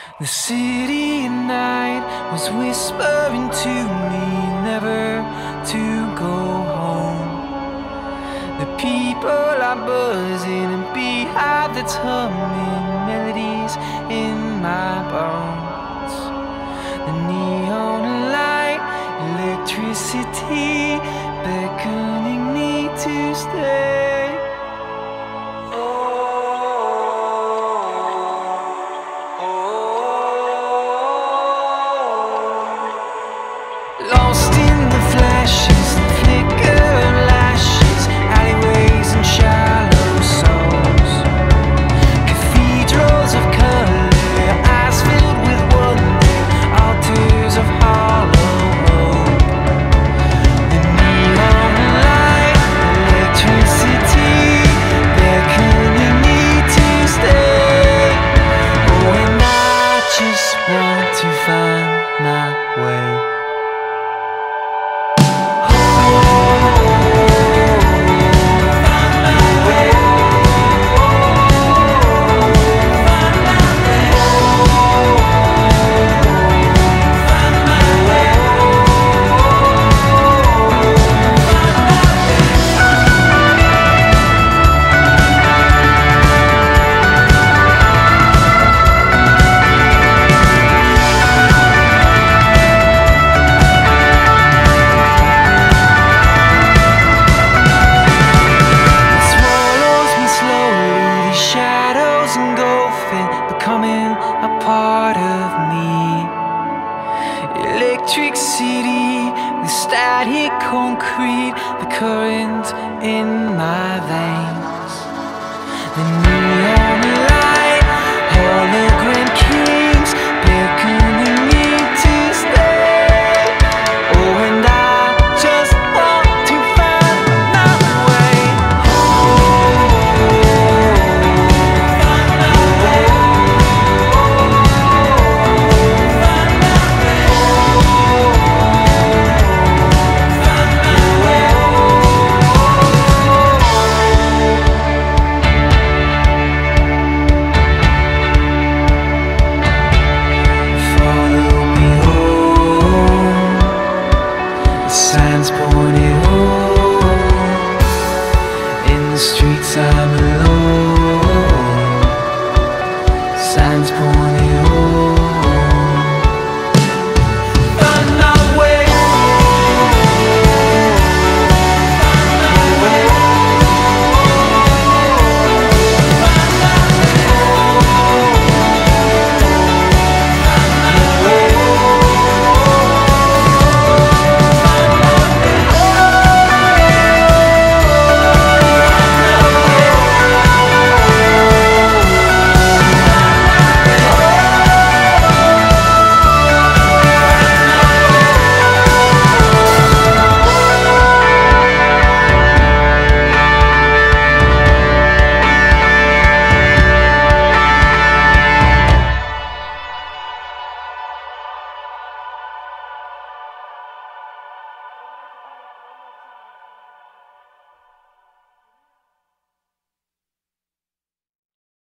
The city at night was whispering to me never to go home. The people are buzzing and beehives humming melodies in my bones. The neon light, electricity beckoning me to stay. Lost in the flashes, the flicker of lashes, alleyways and shallow souls. Cathedrals of color, your eyes filled with wonder, altars of hollow hope. The neon light, electricity, beckoning me to stay. Oh, and I just want to find my way. Becoming a part of me. Electric city with static concrete, the current in my veins. The neon